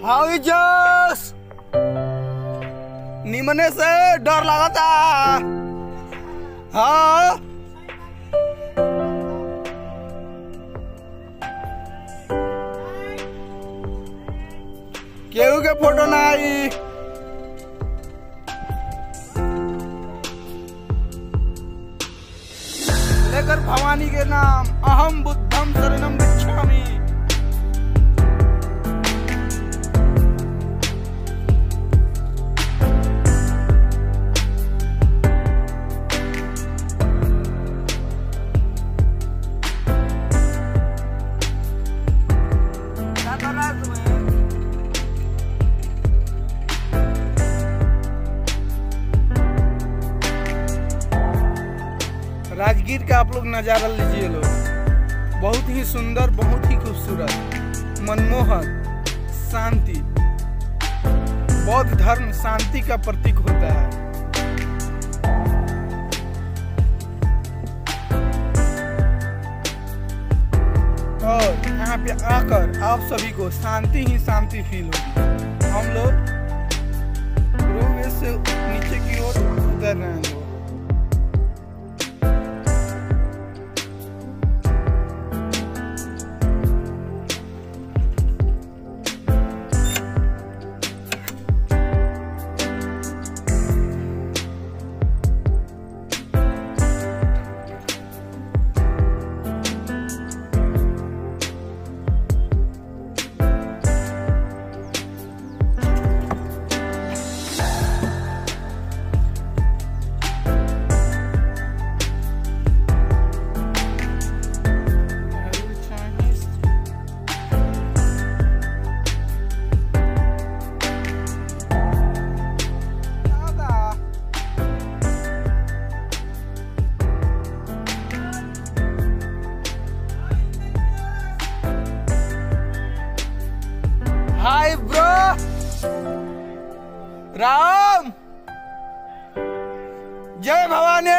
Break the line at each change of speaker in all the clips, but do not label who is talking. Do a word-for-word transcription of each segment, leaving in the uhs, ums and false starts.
How जस निमने से डर लगा था। हाँ केहू के फोटो ना आई। लेकर भवानी के नाम अहम बुद्धम शरणम गच्छामि। राजगीर का आप लोग नज़ारा लीजिए लोग, बहुत ही सुंदर, बहुत ही खूबसूरत, मनमोहक, शांति। बौद्ध धर्म शांति का प्रतीक होता है। और यहाँ पे आकर आप सभी को शांति ही शांति फील होगी। हम लोग रोपवे से नीचे की ओर उतर रहे हैं। हाय ब्रो, राम, जय भवानी।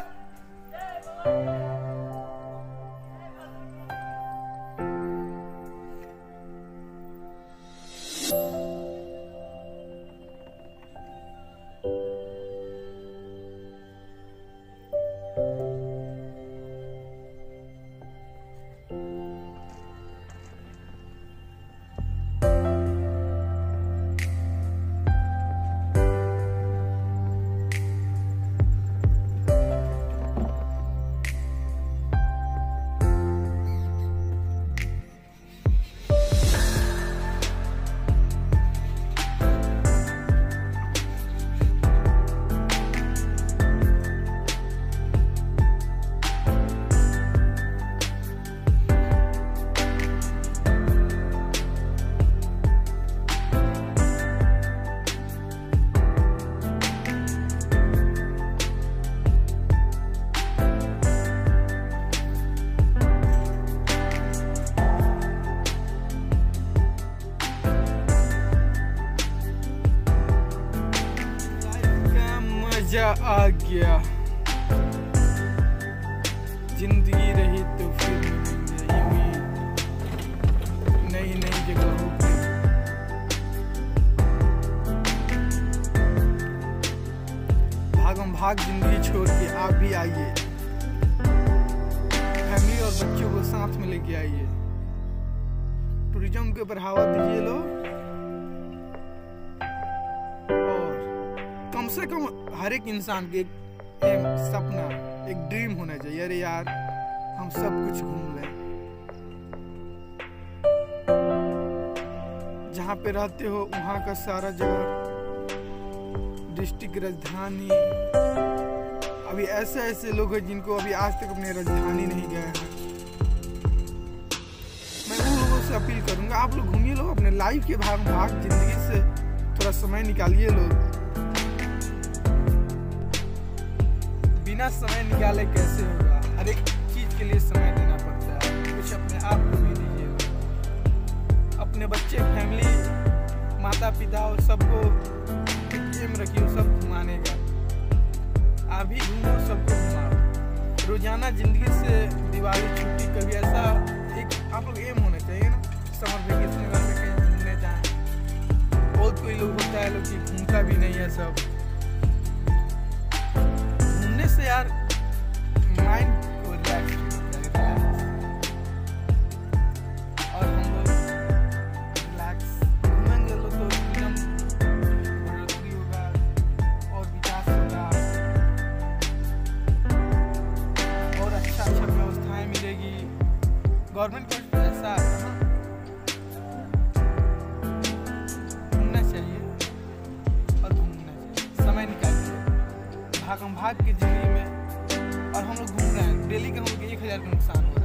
मजा आ गया, जिंदगी रही तो फिर मिलेंगे नई नई जगहों पे। भागम भाग जिंदगी छोड़ के आप भी आइए, फैमिली और बच्चों को साथ में लेके आइए। टूरिज्म को बढ़ावा दीजिए लोग, कम से कम हर एक इंसान के एक सपना, एक ड्रीम होना चाहिए। अरे यार हम सब कुछ घूम लें, जहाँ पे रहते हो वहाँ का सारा जगह, डिस्ट्रिक्ट राजधानी। अभी ऐसे ऐसे लोग हैं जिनको अभी आज तक अपने राजधानी नहीं गए हैं। मैं उन लोगों से अपील करूंगा, आप लोग घूमिए लोग, अपने लाइफ के भाग भाग जिंदगी से थोड़ा समय निकालिए लोग। बिना समय निकाले कैसे होगा? हर एक चीज के लिए समय देना पड़ता है। कुछ अपने आप को भी दीजिए, अपने बच्चे, फैमिली, माता पिता और सबको गेम रखिए, सब घुमाने का। आप भी घूमो, सबको घुमाओ। रोजाना जिंदगी से दिवाली छुट्टी कभी ऐसा एक आप लोग एम होना चाहिए ना, समर वेकेशन में कहीं घूमने जाएं। लोग की घूमता भी नहीं है सब। घूमने से यार माइंड को रिलैक्स होता है, और हम लोग रिलैक्स घूमेंगे लोग तो एकदम बढ़ोतरी होगा और विकास होगा और अच्छा अच्छा व्यवस्थाएं मिलेगी। गवर्नमेंट को ऐसा घूमना चाहिए और घूमना चाहिए, समय निकालिए भागम भाग की जिंदगी में। और हम लोग घूम रहे हैं डेली का, हम लोग एक हजार का नुकसान हुआ।